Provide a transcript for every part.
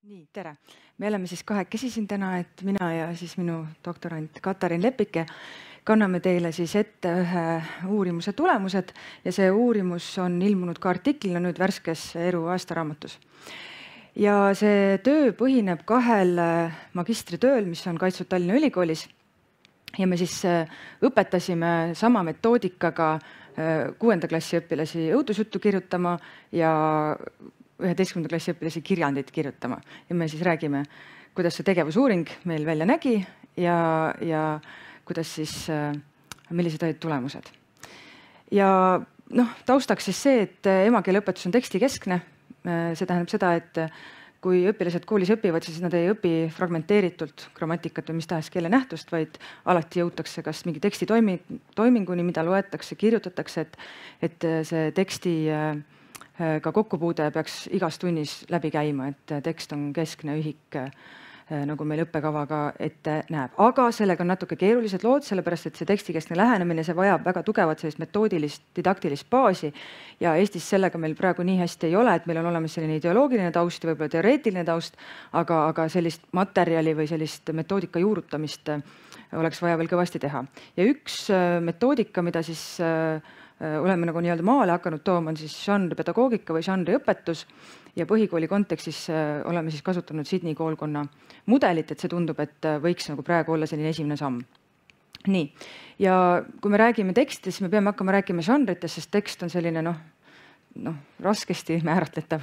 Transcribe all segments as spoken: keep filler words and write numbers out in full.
Nii, tere. Me oleme siis kahekesi siin täna, et mina ja siis minu doktorant Katarin Lepike kanname teile siis ette ühe uurimuse tulemused ja see uurimus on ilmunud ka artiklina nüüd värskes Eru aastaraamatus. Ja see töö põhineb kahel magistritööl, mis on kaitstud Tallinna Ülikoolis. Ja me siis õpetasime sama metoodikaga kuuenda klassi õpilasi õudusjuttu kirjutama ja üheteistkümnenda klassi õpilasi kirjandit kirjutama. Ja me siis räägime, kuidas see tegevusuuring meil välja nägi ja, ja kuidas siis, millised olid tulemused. Ja noh, taustaks siis see, et emakeeleõpetus on tekstikeskne. See tähendab seda, et kui õpilased koolis õpivad, siis nad ei õpi fragmenteeritult grammatikat või mis tahes keele nähtust, vaid alati jõutakse kas mingi teksti toiminguni, mida loetakse, kirjutatakse, et, et see teksti ka kokkupuude peaks igas tunnis läbi käima, et tekst on keskne ühik, nagu meil õppekavaga ette näeb. Aga sellega on natuke keerulised lood, sellepärast et see tekstikeskne lähenemine, see vajab väga tugevat sellist metoodilist, didaktilist baasi ja Eestis sellega meil praegu nii hästi ei ole, et meil on olemas selline ideoloogiline taust ja võib-olla teoreetiline taust, aga, aga sellist materjali või sellist metoodika juurutamist oleks vaja veel kõvasti teha. Ja üks metoodika, mida siis oleme nagu nii-öelda maale hakanud tooma, on siis žanripedagoogika või žanriõpetus ja põhikooli kontekstis oleme siis kasutanud Sydney koolkonna mudelit, et see tundub, et võiks nagu praegu olla selline esimene samm. Nii, ja kui me räägime tekstidest, me peame hakkama rääkima žanritest, sest tekst on selline noh, noh, raskesti määratletav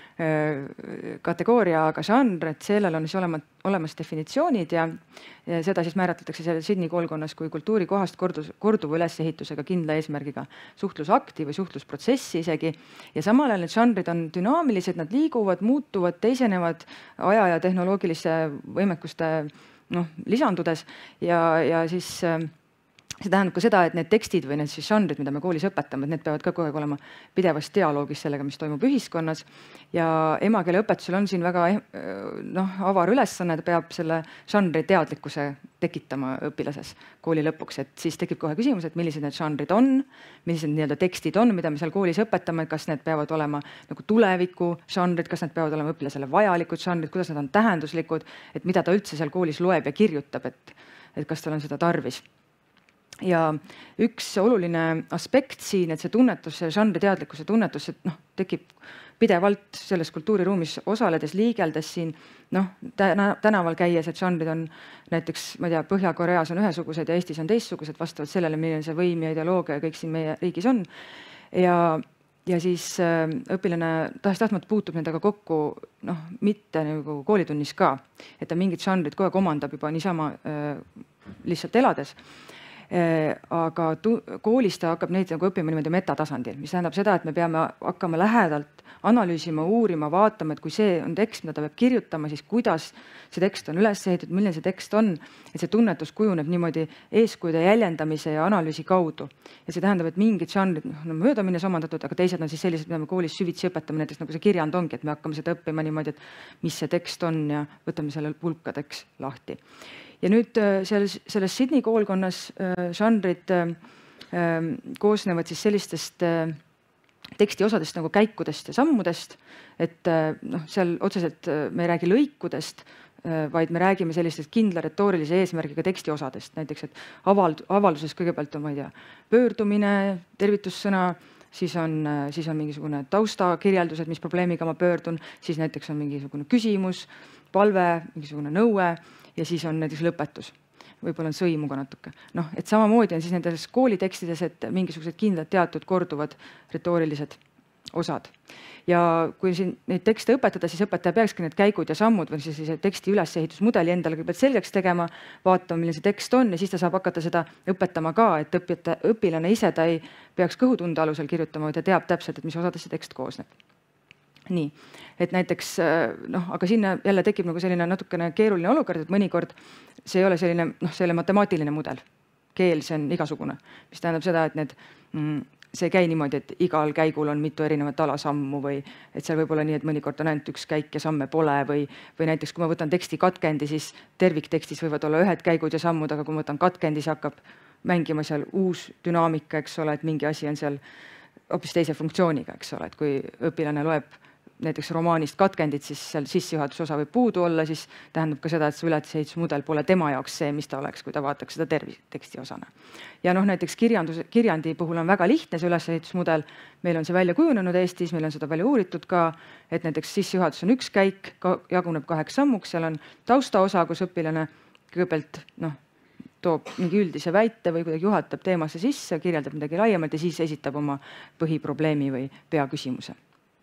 kategooria, aga žanr, et sellel on siis olemas, olemas definitsioonid ja, ja seda siis määratletakse selle Sydney koolkonnas kui kultuuri kohast kordus, korduva ülesehitusega kindla eesmärgiga suhtlusakti või suhtlusprotsessi isegi. Ja samal ajal need žanrid on dünaamilised, nad liiguvad, muutuvad, teisenevad aja ja tehnoloogiliste võimekuste noh, lisandudes ja, ja siis see tähendab ka seda, et need tekstid või need siis žanrid, mida me koolis õpetame, et need peavad ka kogu aeg olema pidevas dialoogis sellega, mis toimub ühiskonnas. Ja emakeeleõpetusel on siin väga noh, avar ülesanne, ta peab selle žanri teadlikkuse tekitama õpilases kooli lõpuks, et siis tekib kohe küsimus, et millised need žanrid on, millised nii-öelda tekstid on, mida me seal koolis õpetame, kas need peavad olema nagu tuleviku žanrid, kas need peavad olema õpilasele vajalikud žanrid, kuidas nad on tähenduslikud, et mida ta üldse seal koolis loeb ja kirjutab, et, et kas tal on seda tarvis. Ja üks oluline aspekt siin, et see tunnetus, see žanri teadlikkuse tunnetus, et noh, tekib pidevalt selles kultuuriruumis osaledes, liigeldes siin, noh, tänaval käies, et žanrid on näiteks, ma ei tea, Põhja-Koreas on ühesugused ja Eestis on teistsugused vastavalt sellele, milline see võim ja ideoloogia ja kõik siin meie riigis on. Ja, ja siis õpilane tahes-tahtmata puutub nendega kokku, noh, mitte nagu koolitunnis ka, et ta mingid žanrid kogu aeg omandab juba niisama lihtsalt elades. Aga koolis ta hakkab neid nagu õppima niimoodi metatasandil, mis tähendab seda, et me peame hakkama lähedalt analüüsima, uurima, vaatama, et kui see on tekst, mida ta peab kirjutama, siis kuidas see tekst on üles ehitatud, milline see tekst on, et see tunnetus kujuneb niimoodi eeskujude jäljendamise ja analüüsi kaudu. Ja see tähendab, et mingid žanrid on mööda minnes omandatud, aga teised on siis sellised, mida me koolis süvitsi õpetame, näiteks nagu see kirjand ongi, et me hakkame seda õppima niimoodi, et mis see tekst on ja võtame selle pulkadeks lahti. Ja nüüd selles, selles Sydney koolkonnas žanrid koosnevad siis sellistest tekstiosadest nagu käikudest ja sammudest, et noh, seal otseselt me ei räägi lõikudest, vaid me räägime sellistest kindla retoorilise eesmärgiga tekstiosadest. Näiteks, et avald, avalduses kõigepealt on, ma ei tea, pöördumine, tervitussõna, siis on, siis on mingisugune taustakirjeldused, mis probleemiga ma pöördun, siis näiteks on mingisugune küsimus, palve, mingisugune nõue ja siis on näiteks lõpetus. Võib-olla on sõimuga natuke. Noh, et samamoodi on siis nendes koolitekstides, et mingisugused kindlad teatud korduvad retoorilised osad. Ja kui siin neid tekste õpetada, siis õpetaja peakski need käigud ja sammud või siis teksti ülesehitusmudeli endale kõigepealt selgeks tegema, vaatama, milline see tekst on ja siis ta saab hakata seda õpetama ka, et õpita, õpilane ise ta ei peaks kõhutunde alusel kirjutama, vaid ta teab täpselt, et mis osadest see tekst koosneb. Nii, et näiteks, noh, aga sinna jälle tekib nagu selline natukene keeruline olukord, et mõnikord see ei ole selline, noh, selle matemaatiline mudel. Keel, see on igasugune, mis tähendab seda, et need, see ei käi niimoodi, et igal käigul on mitu erinevat alasammu või et seal võib olla nii, et mõnikord on ainult üks käik ja samme pole või, või näiteks, kui ma võtan teksti katkendi, siis terviktekstis võivad olla ühed käigud ja sammud, aga kui ma võtan katkendi, siis hakkab mängima seal uus dünaamika, eks ole, et mingi asi on seal hoopis teise funktsiooniga, eks ole, et kui õpilane loeb näiteks romaanist katkendit, siis seal sissejuhatuse osa võib puudu olla, siis tähendab ka seda, et see ülesehitusmudel pole tema jaoks see, mis ta oleks, kui ta vaataks seda tervis, teksti osana. Ja noh, näiteks kirjandus, kirjandi puhul on väga lihtne see ülesehitusmudel. Meil on see välja kujunenud Eestis, meil on seda palju uuritud ka, et näiteks sissejuhatus on üks käik, jaguneb kaheks sammuks, seal on taustaosa, kus õpilane kõigepealt noh, toob mingi üldise väite või kuidagi juhatab teemasse sisse, kirjeldab midagi laiemalt ja siis esitab oma põhiprobleemi või peaküsimuse.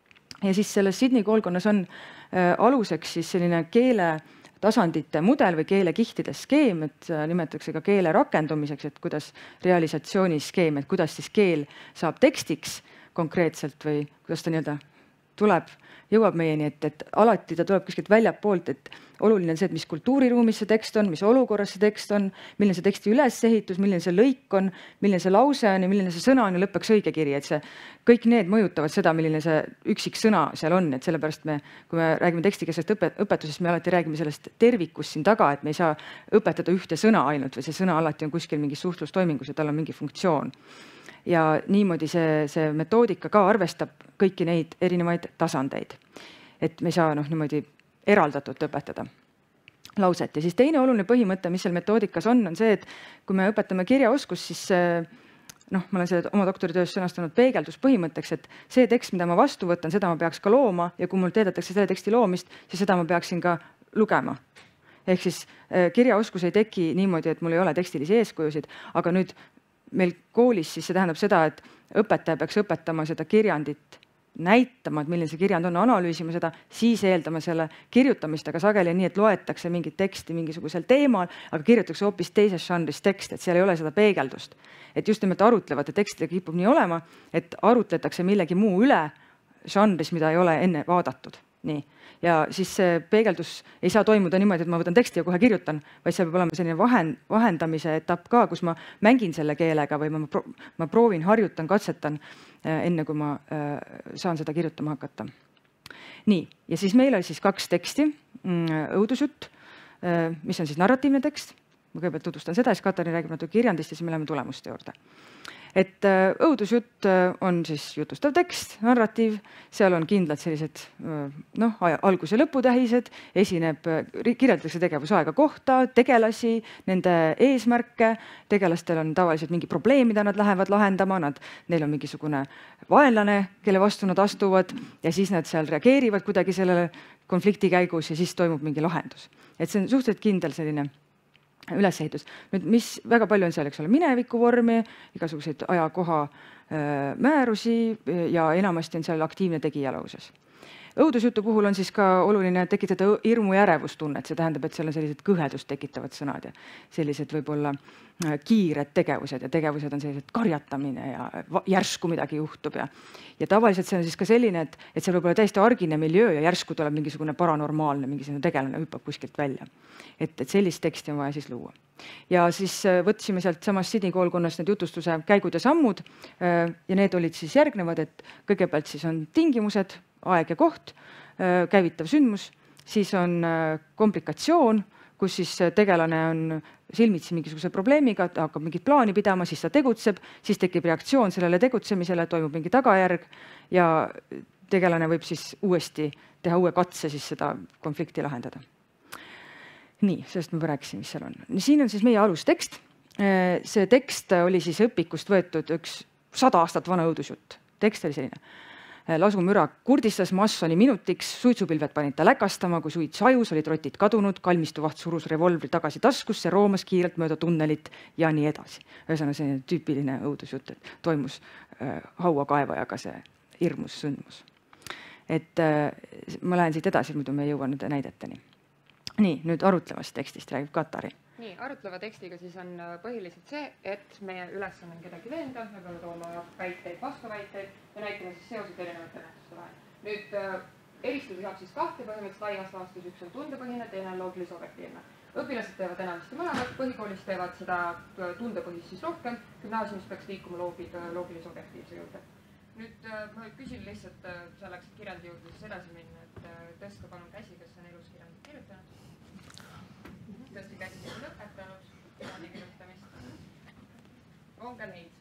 Ja siis selles Sydney koolkonnas on äh, aluseks siis selline keele tasandite mudel või keelekihtide skeem, et äh, nimetatakse ka keele rakendumiseks, et kuidas realisatsiooniskeem, et kuidas siis keel saab tekstiks konkreetselt või kuidas ta nii-öelda tuleb, jõuab meieni, et, et alati ta tuleb kuskilt väljapoolt, et oluline on see, et mis kultuuriruumis see tekst on, mis olukorras see tekst on, milline see teksti ülesehitus, milline see lõik on, milline see lause on ja milline see sõna on ja lõppeks õige kiri, et see kõik need mõjutavad seda, milline see üksik sõna seal on, et sellepärast me, kui me räägime tekstikesest õpetusest, me alati räägime sellest tervikust siin taga, et me ei saa õpetada ühte sõna ainult või see sõna alati on kuskil mingis suhtlustoimingus ja tal on mingi funktsioon. Ja niimoodi see, see metoodika ka arvestab kõiki neid erinevaid tasandeid. Et me ei saa noh, niimoodi eraldatult õpetada lauset. Ja siis teine oluline põhimõte, mis seal metoodikas on, on see, et kui me õpetame kirjaoskust, siis noh, ma olen selle oma doktoritöös sõnastanud peegelduspõhimõtteks, et see tekst, mida ma vastu võtan, seda ma peaks ka looma ja kui mul teedetakse selle teksti loomist, siis seda ma peaksin ka lugema. Ehk siis kirjaoskus ei teki niimoodi, et mul ei ole tekstilisi eeskujusid, aga nüüd meil koolis siis see tähendab seda, et õpetaja peaks õpetama seda kirjandit näitama, et milline see kirjand on, analüüsima seda, siis eeldama selle kirjutamist, aga sageli nii, et loetakse mingit teksti mingisugusel teemal, aga kirjutatakse hoopis teises žanris tekst, et seal ei ole seda peegeldust. Et just nimelt arutlevate tekstidega kipub nii olema, et arutletakse millegi muu üle žanris, mida ei ole enne vaadatud. Nii. Ja siis see peegeldus ei saa toimuda niimoodi, et ma võtan teksti ja kohe kirjutan, vaid see peab olema selline vahend, vahendamise etapp ka, kus ma mängin selle keelega või ma, ma proovin, harjutan, katsetan enne kui ma saan seda kirjutama hakata. Nii, ja siis meil oli siis kaks teksti, õudusjutt, mis on siis narratiivne tekst. Ma kõigepealt tutvustan seda, siis Katariin räägib natuke kirjandist ja siis me läheme tulemuste juurde. Et õudusjutt on siis jutustav tekst, narratiiv, seal on kindlad sellised noh, algus- ja lõputähised, esineb, kirjeldatakse tegevusaega kohta, tegelasi, nende eesmärke, tegelastel on tavaliselt mingi probleem, mida nad lähevad lahendama, nad, neil on mingisugune vaenlane, kelle vastu nad astuvad ja siis nad seal reageerivad kuidagi sellele konflikti käigus ja siis toimub mingi lahendus. Et see on suhteliselt kindel selline ülesehitus. Nüüd, mis väga palju on seal, eks ole, mineviku vormi, igasuguseid ajakoha määrusi ja enamasti on seal aktiivne tegija lauses. Õudusjutu puhul on siis ka oluline tekitada hirmu ja ärevustunnet, see tähendab, et seal on sellised kõhedust tekitavad sõnad ja sellised võib-olla kiired tegevused ja tegevused on sellised karjatamine ja järsku midagi juhtub. Ja, ja tavaliselt see on siis ka selline, et, et seal võib olla täiesti argine miljöö ja järsku tuleb mingisugune paranormaalne, mingisugune tegelane hüppab kuskilt välja. Et, et sellist teksti on vaja siis luua. Ja siis võtsime sealt samast Sydney koolkonnast need jutustuse käigud ja sammud ja need olid siis järgnevad, et kõigepealt siis on tingimused, aeg ja koht, käivitav sündmus, siis on komplikatsioon, kus siis tegelane on silmitsi mingisuguse probleemiga, ta hakkab mingit plaani pidama, siis ta tegutseb, siis tekib reaktsioon sellele tegutsemisele, toimub mingi tagajärg ja tegelane võib siis uuesti teha uue katse siis seda konflikti lahendada. Nii, sellest ma rääkisin, mis seal on. Siin on siis meie alustekst. See tekst oli siis õpikust võetud üks sada aastat vana õudusjutt. Tekst oli selline. Lasumüra kurdistas Massoni minutiks, suitsupilved panid ta läkastama, kui suits hajus, olid rotid kadunud, kalmistuvaht surus revolvri tagasi taskusse, roomas kiirelt mööda tunnelit ja nii edasi. Ühesõnaga selline tüüpiline õudusjutt, et toimus äh, hauakaevajaga see hirmus sündmus. Et äh, ma lähen siit edasi, muidu me ei jõua nende näideteni. Nii, nüüd arutlevast tekstist räägib Katari. Nii, arutleva tekstiga siis on põhiliselt see, et meie ülesanne on kedagi veenda, me peame tooma väiteid, vastuväiteid ja näitame siis seosed erinevate nähtuste vahel. Nüüd eristada saab siis kahte põhimõtteliselt laiast vastus, üks on tundepõhine, teine on loogilis-objektiivne. Õpilased teevad enamasti mõlemad, põhikoolis teevad seda tundepõhist siis rohkem, gümnaasiumis peaks liikuma loogilis-objektiivse juurde. Nüüd ma küsin lihtsalt selleks, et kirjandi juurde siis edasi minna, et tõstke palun käsi, kes on elus kirjandit kirjutanud. Tõesti käsi, kes on lõpetanud kirjandi kirjutamist. On ka neid.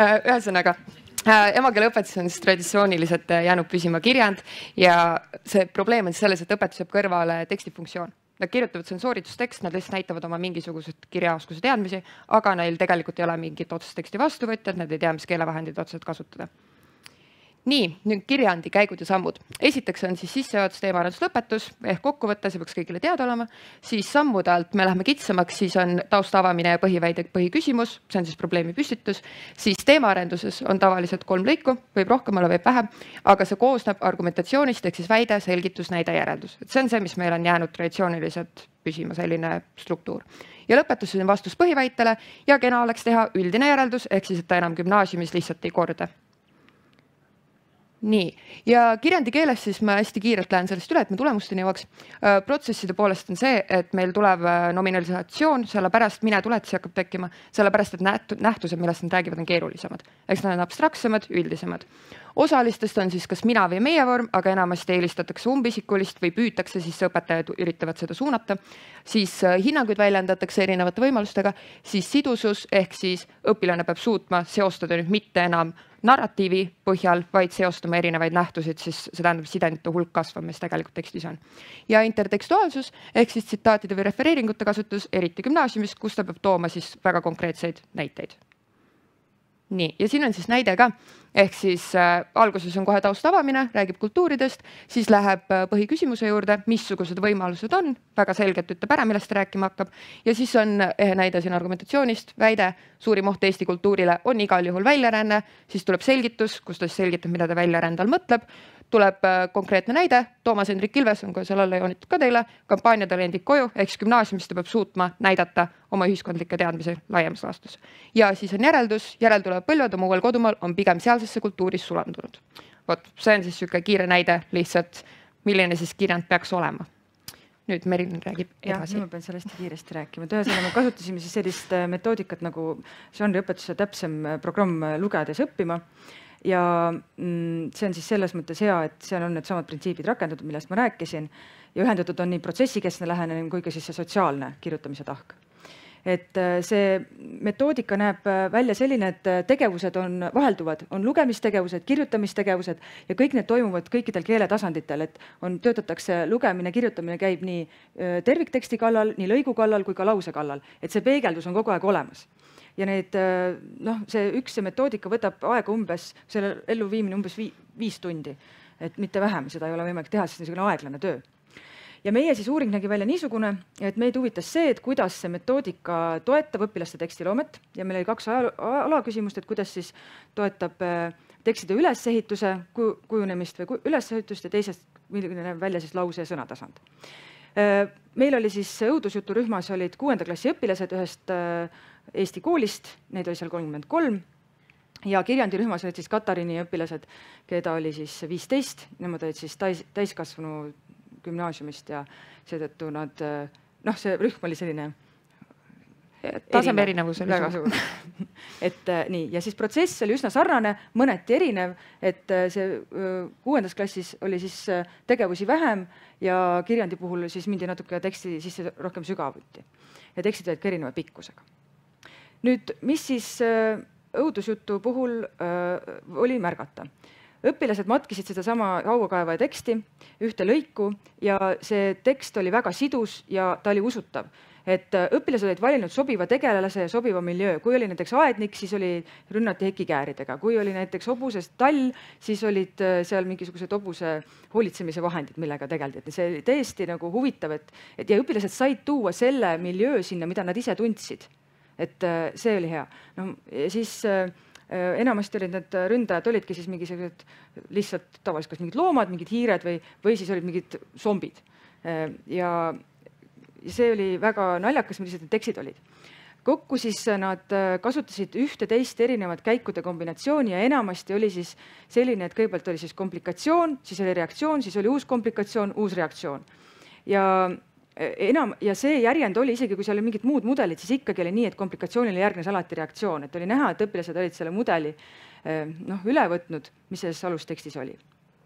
ühesõnaga, emakeeleõpetus on siis traditsiooniliselt jäänud püsima kirjand ja see probleem on selles, et õpetus jääb kõrvale tekstifunktsioon. Nad kirjutavad, see on sooritustekst, nad lihtsalt näitavad oma mingisugused kirjaoskuse teadmisi, aga neil tegelikult ei ole mingit otsest teksti vastuvõtjad, nad ei tea, mis keelevahendid otseselt kasutada. Nii, nüüd kirjandi käigud ja sammud. Esiteks on siis sissejuhatus, teemaarendus, lõpetus ehk kokkuvõte, see peaks kõigile teada olema. Siis sammude alt me läheme kitsamaks, siis on tausta avamine ja põhiväide, põhiküsimus, see on siis probleemi püstitus. Siis teemaarenduses on tavaliselt kolm lõiku, võib rohkem olla, võib vähem, aga see koosneb argumentatsioonist ehk siis väide, selgitus, näide, järeldus. See on see, mis meil on jäänud traditsiooniliselt püsima, selline struktuur. Ja lõpetus on vastus põhiväitele ja kena oleks teha üldine järeldus ehk siis, et ta enam gümnaasiumis lihtsalt ei korda. Nii, ja kirjandi keeles siis ma hästi kiirelt lähen sellest üle, et me tulemusteni jõuaks. Protsesside poolest on see, et meil tuleb nominalisatsioon, sellepärast mine tuletisi hakkab tekkima, sellepärast et nähtused, millest nad räägivad, on keerulisemad. Eks nad on abstraktsemad, üldisemad. Osalistest on siis kas mina või meie vorm, aga enamasti eelistatakse umbisikulist või püütakse, siis õpetajad üritavad seda suunata. Siis hinnanguid väljendatakse erinevate võimalustega, siis sidusus ehk siis õpilane peab suutma seostada nüüd mitte enam narratiivi põhjal, vaid seostama erinevaid nähtusid, siis see tähendab sidendite hulk kasvab, mis tegelikult tekstis on. Ja intertekstuaalsus ehk siis tsitaatide või refereeringute kasutus, eriti gümnaasiumis, kus ta peab tooma siis väga konkreetseid näiteid. Nii, ja siin on siis näide ka, ehk siis äh, alguses on kohe tausta avamine, räägib kultuuridest, siis läheb äh, põhiküsimuse juurde, missugused võimalused on, väga selgelt ütleb ära, millest ta rääkima hakkab, ja siis on ehe näide siin argumentatsioonist, väide, suurim oht Eesti kultuurile on igal juhul väljaränne, siis tuleb selgitus, kus ta selgitab, mida ta väljarändal mõtleb, tuleb äh, konkreetne näide, Toomas Hendrik Ilves on kohe seal alla joonitud ka teile, kampaaniatalendid koju, ehk gümnaasiumis ta peab suutma näidata oma ühiskondlikke teadmisi laiemas laastus. Ja siis on järeldus, järeltulevad põlved oma uuel kodumaal on pigem sealsesse kultuuris sulandunud. Vot, see on siis siuke kiire näide lihtsalt, milline siis kirjand peaks olema. Nüüd Merilin räägib edasi. Ja, ma pean sellest kiiresti rääkima. Ühesõnaga, me kasutasime siis sellist metoodikat nagu žanriõpetuse täpsem programm lugedes õppima. Ja see on siis selles mõttes hea, et seal on need samad printsiibid rakendatud, millest ma rääkisin. Ja ühendatud on nii protsessikeskne lähenemine kui ka siis see sotsiaalne kirjutamise tahk. Et see metoodika näeb välja selline, et tegevused on vahelduvad, on lugemistegevused, kirjutamistegevused ja kõik need toimuvad kõikidel keeletasanditel, et on, töötatakse lugemine, kirjutamine käib nii tervikteksti kallal, nii lõigu kallal kui ka lause kallal, et see peegeldus on kogu aeg olemas. Ja need, noh, see üks see metoodika võtab aega umbes, selle elluviimine umbes viis tundi, et mitte vähem, seda ei ole võimalik teha, sest niisugune aeglane töö. Ja meie siis uuring nägi välja niisugune, et meid huvitas see, et kuidas see metoodika toetab õpilaste tekstiloomet ja meil oli kaks alaküsimust, et kuidas siis toetab tekstide ülesehituse kujunemist või ülesehitust ja teisest, milline näeb välja siis lause ja sõnatasand. Meil oli siis õudusjuturühmas olid kuuenda klassi õpilased ühest Eesti koolist, neid oli seal kolmkümmend kolm ja kirjandirühmas olid siis Katariini õpilased, keda oli siis viisteist, nemad olid siis täis, täiskasvanu gümnaasiumist ja seetõttu nad, noh, see rühm oli selline taseme erinevus oli väga suur. Et nii, ja siis protsess oli üsna sarnane, mõneti erinev, et see kuuendas klassis oli siis tegevusi vähem ja kirjandi puhul siis mindi natuke teksti sisse rohkem sügavuti. Ja tekstid olid ka erineva pikkusega. Nüüd, mis siis õudusjutu puhul oli märgata? Õpilased matkisid seda sama hauakaevaja teksti, ühte lõiku ja see tekst oli väga sidus ja ta oli usutav. Et õpilased olid valinud sobiva tegelase ja sobiva miljöö. Kui oli näiteks aednik, siis oli rünnati hekikääridega. Kui oli näiteks hobusest tall, siis olid seal mingisugused hobuse hoolitsemise vahendid, millega tegeldi. Et see oli tõesti nagu huvitav, et, et ja õpilased said tuua selle miljöö sinna, mida nad ise tundsid. Et see oli hea. No, ja siis enamasti olid need ründajad, olidki siis mingisugused lihtsalt tavaliselt kas mingid loomad, mingid hiired või, või siis olid mingid zombid. Ja see oli väga naljakas, millised need tekstid olid. Kokku siis nad kasutasid ühte teist erinevat käikude kombinatsiooni ja enamasti oli siis selline, et kõigepealt oli siis komplikatsioon, siis oli reaktsioon, siis oli uus komplikatsioon, uus reaktsioon. Ja enam, ja see järjend oli isegi, kui seal oli mingid muud mudelid, siis ikkagi oli nii, et komplikatsioonile järgnes alati reaktsioon, et oli näha, et õpilased olid selle mudeli noh, üle võtnud, mis selles alustekstis oli.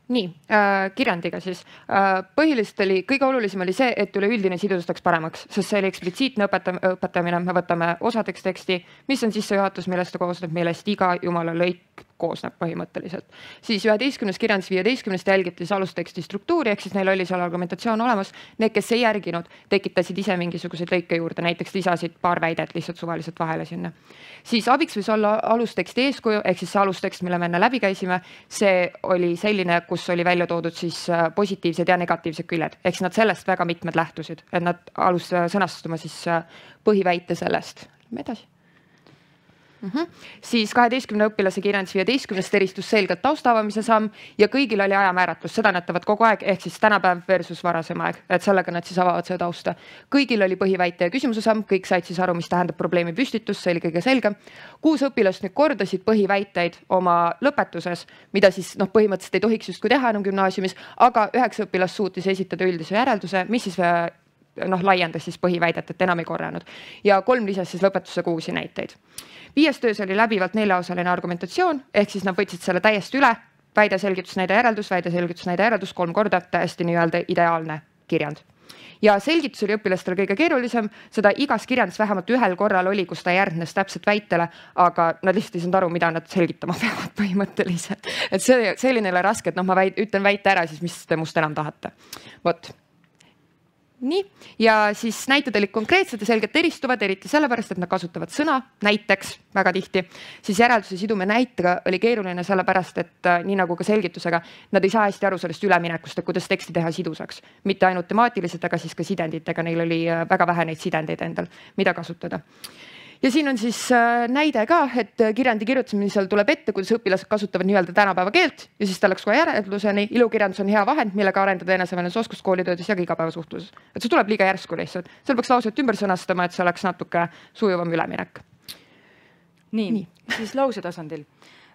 nii äh,, kirjandiga siis äh,. Põhiliselt oli, kõige olulisem oli see, et üleüldine sidus läks paremaks, sest see oli eksplitsiitne õpeta, õpetamine. Me võtame osadeks teksti, mis on sissejuhatus, millest ta koosneb, millest iga jumala lõik koosneb põhimõtteliselt. Siis üheteistkümnes kirjandus viieteistkümnest jälgiti alusteksti struktuuri, ehk siis neil oli seal argumentatsioon olemas. Need, kes ei järginud, tekitasid ise mingisuguseid lõike juurde, näiteks lisasid paar väidet lihtsalt suvaliselt vahele sinna. Siis abiks võis olla alusteksti eeskuju, ehk siis see alustekst, mille me enne läbi käisime, see oli selline, kus oli välja toodud siis positiivsed ja negatiivsed küljed, ehk nad sellest väga mitmed lähtusid, et nad alus sõnastuma siis põhiväite sellest. Lähme edasi. Mm -hmm. Siis kaheteistkümne õpilase kirjandus viieteistkümnest eristus selgelt taustavamise samm ja kõigil oli ajamääratlus, seda näitavad kogu aeg, ehk siis tänapäev versus varasem aeg, et sellega nad siis avavad seda tausta. Kõigil oli põhiväite ja küsimuse samm, kõik said siis aru, mis tähendab probleemi püstitus, see oli kõige selgem. Kuus õpilast nüüd kordasid põhiväiteid oma lõpetuses, mida siis noh, põhimõtteliselt ei tohiks justkui teha enam gümnaasiumis, aga üheksa õpilast suutis esitada üldise järelduse, mis siis noh, laiendas siis põhiväidet, et enam ei korranud. Ja kolm lisas siis lõpetusse kuusi näiteid. Viies töös oli läbivalt neljaosaline argumentatsioon, ehk siis nad võtsid selle täiesti üle, väide, selgitus, näide, järeldus, väide, selgitus, näide, järeldus, kolm korda, täiesti nii-öelda ideaalne kirjand. Ja selgitus oli õpilastele kõige keerulisem, seda igas kirjandus vähemalt ühel korral oli, kus ta järgnes täpselt väitele, aga nad lihtsalt ei saanud aru, mida nad selgitama peavad põhimõtteliselt. Et see selline oli raske, et noh, ma väid, ütlen väite ära, siis mis te must enam tahate. Vot. Nii, ja siis näited olid konkreetsed ja selgelt eristuvad, eriti sellepärast, et nad kasutavad sõna, näiteks väga tihti. Siis järelduse sidume näitega oli keeruline sellepärast, et nii nagu ka selgitusega, nad ei saa hästi aru sellest üleminekust, et kuidas teksti teha sidusaks. Mitte ainult temaatiliselt, aga siis ka sidenditega, neil oli väga vähe neid sidendeid endal, mida kasutada. Ja siin on siis näide ka, et kirjandi kirjutamisel tuleb ette, kuidas õpilased kasutavad nii-öelda tänapäeva keelt ja siis ta läks kohe järelduseni. Ilukirjandus on hea vahend, millega arendada eneseväljendus koolitöödes ja ka igapäevasuhtluses. Et see tuleb liiga järsku lihtsalt. Seal peaks lauset ümber sõnastama, et see oleks natuke sujuvam üleminek. Nii, nii. Siis lause tasandil.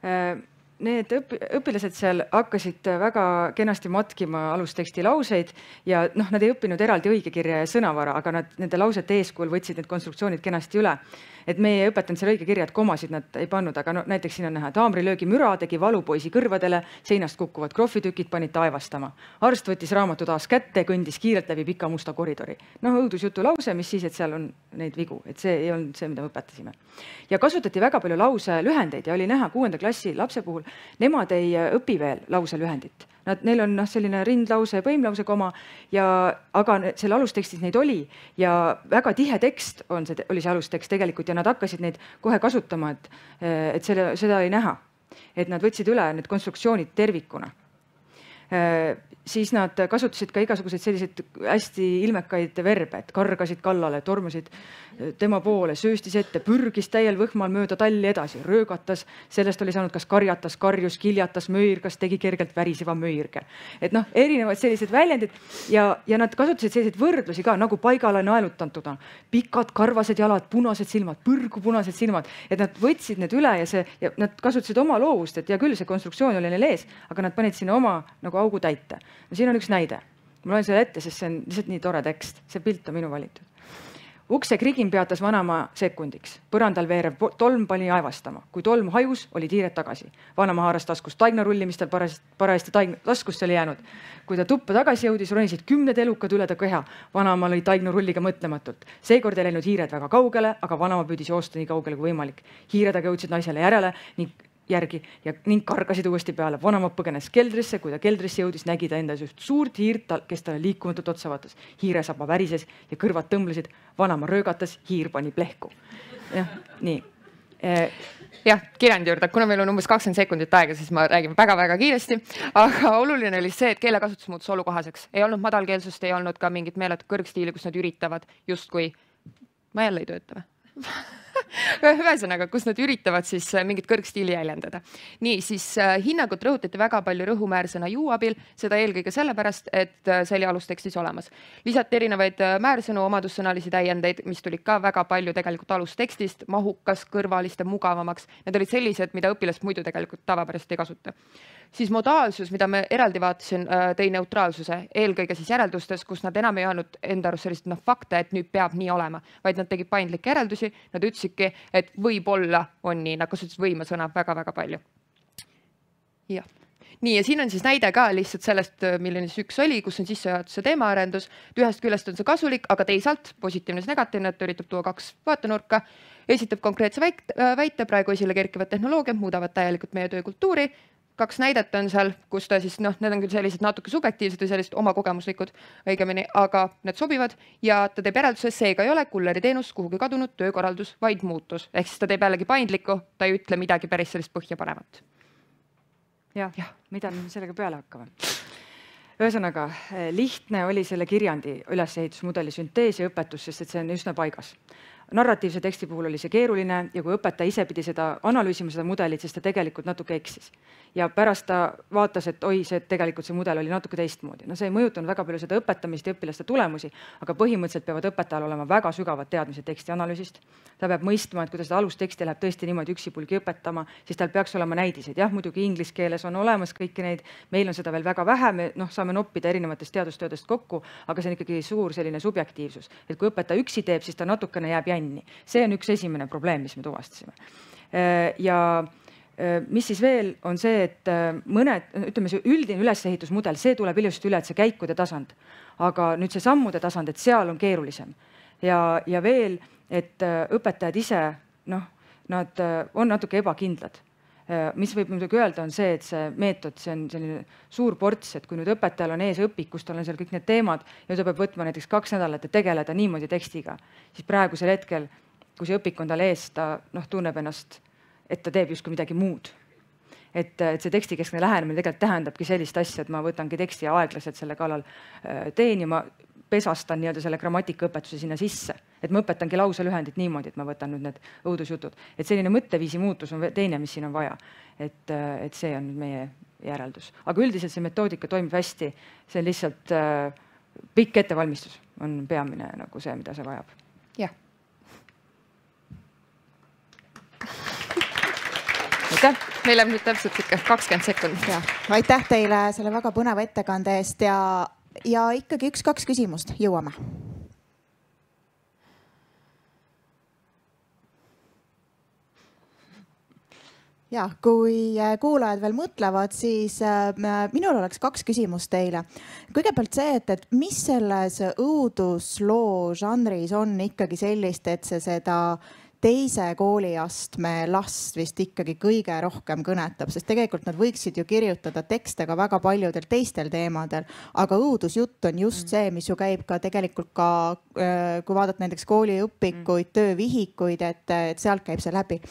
Need õpilased seal hakkasid väga kenasti matkima alusteksti lauseid ja noh, nad ei õppinud eraldi õigekirja ja sõnavara, aga nad nende lausete eeskujul võtsid need konstruktsioonid kenasti üle. Et meie ei õpetanud seal õigekirja, et komasid nad ei pannud, aga no, näiteks siin on näha, taamrilöögi müra tegi valu poisi kõrvadele, seinast kukkuvad krohvitükid panid taevastama. Arst võttis raamatu taas kätte, kõndis kiirelt läbi pika musta koridori. Noh, õudusjutu lause, mis siis, et seal on neid vigu, et see ei olnud see, mida me õpetasime. Ja kasutati väga palju lause lühendeid ja oli näha kuuenda klassi lapse puhul, nemad ei õpi veel lause lühendit. Nad, neil on noh, selline rindlause ja põimlause koma, ja, aga selle alustekstis neid oli ja väga tihe tekst on see, oli see alustekst tegelikult ja nad hakkasid neid kohe kasutama, et, et selle, seda ei näha. Et nad võtsid üle need konstruktsioonid tervikuna. Siis nad kasutasid ka igasuguseid selliseid hästi ilmekaid verbe, et kargasid kallale, tormusid tema poole, sööstis ette, pürgis täiel võhmal mööda talli edasi, röögatas, sellest oli saanud kas karjatas, karjus, kiljatas, möirgas, tegi kergelt väriseva möirge. Et noh, erinevad sellised väljendid ja, ja nad kasutasid selliseid võrdlusi ka nagu paigale naelutantuna. Pikad karvased jalad, punased silmad, põrgu punased silmad, et nad võtsid need üle ja, see, ja nad kasutasid oma loovust, et ja küll see konstruktsioon oli neil ees, aga nad panid sinna oma nagu augu täite. No siin on üks näide. Ma loen selle ette, sest see on lihtsalt nii tore tekst. See pilt on minu valitud. Ukse krigin peatas vanaema sekundiks. Põrandal veerev tolm pani aevastama. Kui tolm hajus, oli tiired tagasi. Vanaema haaras taskust taigna rullimistel parajasti taskusse oli jäänud. Kui ta tuppa tagasi jõudis, ronisid kümned elukad üle ta keha. Vanaema oli taigna rulliga mõtlematult. Seekord ei läinud hiired väga kaugele, aga vanaema püüdis joosta nii kaugele kui võimalik. Hiired aga jõudsid naisele järele ning järgi ja ning kargasid uuesti peale. Vanaema põgenes keldrisse, kui ta keldrisse jõudis, nägi ta endas just suurt hiirt, kes talle liikumatult otsa vaatas. Hiire saba värises ja kõrvad tõmblesid. Vanaema röögatas, hiir pani plehku. jah, nii e. jah, kirjandi juurde, kuna meil on umbes kakskümmend sekundit aega, siis ma räägin väga-väga kiiresti, aga oluline oli see, et keelekasutus muutus olukohaseks. Ei olnud madalkeelsust, ei olnud ka mingit meeletut kõrgstiili, kus nad üritavad justkui, ma jälle ei tööta või? Ühesõnaga, kus nad üritavad siis mingit kõrgstiili jäljendada. Nii, siis hinnangut rõhutati väga palju rõhumäärsõna you abil, seda eelkõige sellepärast, et see oli alustekstis olemas. Lisati erinevaid määrsõnu, omadussõnalisi täiendeid, mis tulid ka väga palju tegelikult alustekstist, mahukas, kõrvaliste, mugavamaks. Need olid sellised, mida õpilast muidu tegelikult tavapärast ei kasuta. Siis modaalsus, mida me eraldi vaatasin, tõi neutraalsuse, eelkõige siis järeldustes, kus nad enam ei olnud enda arust sellist no, fakte, et nüüd peab nii olema, vaid nad tegid paindlikke järeldusi, nad ütlesidki, et võib-olla on nii, nad kasutasid võima sõna väga-väga palju. Jah. nii, ja siin on siis näide ka lihtsalt sellest, milline siis üks oli, kus on sissejuhatuse teemaarendus. Ühest küljest on see kasulik, aga teisalt positiivne ja negatiivne, et üritab tuua kaks vaatenurka. Esitab konkreetse väite, praegu esile kerkivad tehnoloogiad muudavad täielikult meie töökultuuri. Kaks näidet on seal, kus ta siis, noh, need on küll sellised natuke subjektiivsed või sellised oma kogemuslikud õigemini, aga need sobivad ja ta teeb järelduse, seega ei ole kulleri teenus kuhugi kadunud töökorraldus, vaid muutus. Ehk siis ta teeb jällegi paindlikku, ta ei ütle midagi päris sellist põhja panevat. Jah, ja. Mida me sellega peale hakkame? Ühesõnaga, lihtne oli selle kirjandi ülesehitusmudeli süntees ja õpetus, sest et see on üsna paigas. Narratiivse teksti puhul oli see keeruline ja kui õpetaja ise pidi seda analüüsima, seda mudelit, siis ta tegelikult natuke eksis. Ja pärast ta vaatas, et oi, see tegelikult see mudel oli natuke teistmoodi. No see ei mõjutanud väga palju seda õpetamist ja õpilaste tulemusi, aga põhimõtteliselt peavad õpetajal olema väga sügavad teadmised teksti analüüsist. Ta peab mõistma, et kui ta seda alusteksti läheb tõesti niimoodi üksipulgi õpetama, siis tal peaks olema näidiseid. Jah, muidugi inglise keeles on olemas kõiki neid, meil on seda veel väga vähe, me noh, saame noppida erinevatest teadustöödest kokku, aga see on ikkagi suur selline subjektiivsus. Et kui õpetaja üksi teeb, siis ta natukene jääb jänni. See on üks esimene probleem, mis me tuvastasime. Ja mis siis veel on see, et mõned, ütleme see üldine ülesehitusmudel, see tuleb ilusti üle, et see käikude tasand. Aga nüüd see sammude tasand, et seal on keerulisem. Ja, ja veel, et õpetajad ise, noh, nad on natuke ebakindlad. Mis võib muidugi öelda, on see, et see meetod, see on selline suur ports, et kui nüüd õpetajal on ees õpik, kus tal on seal kõik need teemad ja ta peab võtma näiteks kaks nädalat ja tegeleda niimoodi tekstiga, siis praegusel hetkel, kui see õpik on tal ees, ta noh, tunneb ennast, et ta teeb justkui midagi muud. Et, et see tekstikeskne lähenemine tegelikult tähendabki sellist asja, et ma võtangi teksti ja aeglaselt selle kallal teen ja ma pesastan nii-öelda selle grammatikaõpetuse sinna sisse. Et ma õpetangi lauselühendit niimoodi, et ma võtan nüüd need õudusjutud. Et selline mõtteviisi muutus on teine, mis siin on vaja. Et, et see on nüüd meie järeldus. Aga üldiselt see metoodika toimib hästi. See on lihtsalt äh, pikk ettevalmistus on peamine nagu see, mida see vajab. Jah. Aitäh. Meil läheb nüüd täpselt kakskümmend sekundit. Ja. Aitäh teile selle väga põneva ettekande eest ja, ja ikkagi üks-kaks küsimust jõuame. Ja, kui kuulajad veel mõtlevad, siis minul oleks kaks küsimust teile. Kõigepealt see, et, et mis selles õudusloo žanris on ikkagi sellist, et see seda teise kooliastme last vist ikkagi kõige rohkem kõnetab, sest tegelikult nad võiksid ju kirjutada tekste ka väga paljudel teistel teemadel, aga õudusjutt on just see, mis ju käib ka tegelikult ka, kui vaadata näiteks kooliõpikuid, töövihikuid, et, et sealt käib see läbi.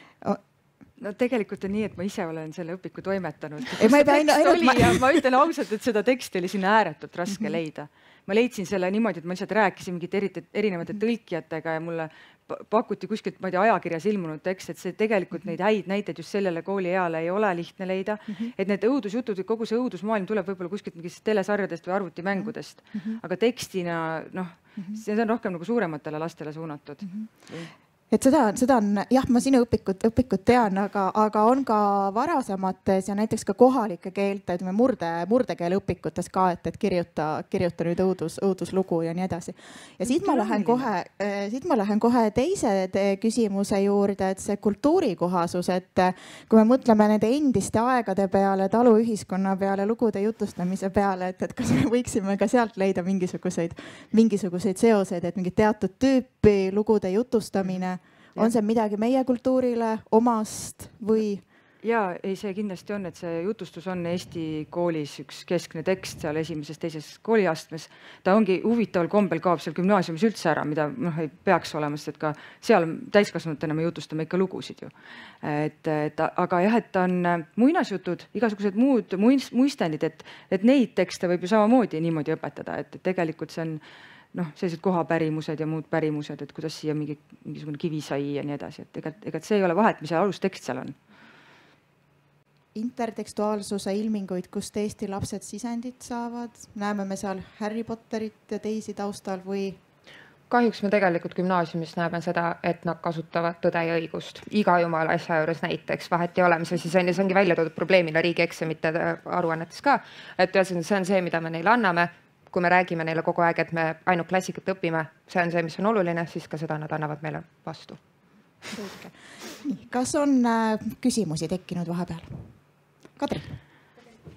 No tegelikult on nii, et ma ise olen selle õpiku toimetanud. Ei, ma, ei ainu, ainu, ma... Ja ma ütlen ausalt, et seda teksti oli sinna ääretult raske mm-hmm. leida. Ma leidsin selle niimoodi, et ma lihtsalt rääkisin mingite erinevate tõlkijatega ja mulle pakuti kuskilt, ma ei tea, ajakirjas ilmunud tekst, et see tegelikult neid häid näiteid just sellele koolieale ei ole lihtne leida. Mm-hmm. Et need õudusjutud, kogu see õudusmaailm tuleb võib-olla kuskilt mingist telesarjadest või arvutimängudest. Mm-hmm. Aga tekstina, noh, mm-hmm. see on rohkem nagu suurematele lastele suunatud. Mm-hmm. Et seda, seda on, jah, ma sinu õpikut, õpikut tean, aga, aga on ka varasemates ja näiteks ka kohalike keelte, ütleme murde, murdekeele õpikutes ka, et, et kirjuta, kirjuta nüüd õudus, õuduslugu ja nii edasi. Ja siit ma lähen kohe, siit ma lähen kohe teise küsimuse juurde, et see kultuurikohasus, et kui me mõtleme nende endiste aegade peale, taluühiskonna peale, lugude jutustamise peale, et, et kas me võiksime ka sealt leida mingisuguseid, mingisuguseid seoseid, et mingi teatud tüüpi lugude jutustamine on see midagi meie kultuurile omast või? Ja, ei, see kindlasti on, et see jutustus on Eesti koolis üks keskne tekst seal esimeses, teises kooliastmes. Ta ongi huvitaval kombel kaob seal gümnaasiumis üldse ära, mida noh, ei peaks olema, sest et ka seal täiskasvanutena me jutustame ikka lugusid ju. Et, et, aga jah, et on muinasjutud, igasugused muud muistendid, et, et neid tekste võib ju samamoodi niimoodi õpetada, et, et tegelikult see on noh, sellised kohapärimused ja muud pärimused, et kuidas siia mingi, mingisugune kivi sai ja nii edasi, et ega, ega see ei ole vahet, mis alustekst seal on. Intertekstuaalsuse ilminguid, kust Eesti lapsed sisendit saavad, näeme me seal Harry Potterit ja teisi taustal või? Kahjuks me tegelikult gümnaasiumis näeme seda, et nad kasutavad tõde ja õigust. Iga jumala asja juures näiteks vahet ei ole, mis asi see on ja see ongi välja toodud probleemina riigieksamite aruannetes ka. Et see on see, mida me neile anname. Kui me räägime neile kogu aeg, et me ainult klassikat õpime, see on see, mis on oluline, siis ka seda nad annavad meile vastu. Kas on küsimusi tekkinud vahepeal? Kadri?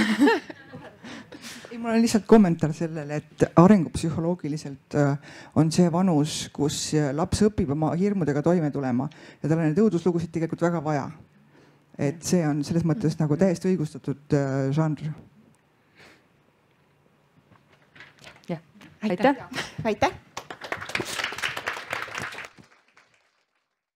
ei, mul on lihtsalt kommentaar sellele, et arengupsühholoogiliselt on see vanus, kus laps õpib oma hirmudega toime tulema ja tal on neid õuduslugusid tegelikult väga vaja. Et see on selles mõttes nagu täiesti õigustatud žanr. Jah, aitäh! Aitäh!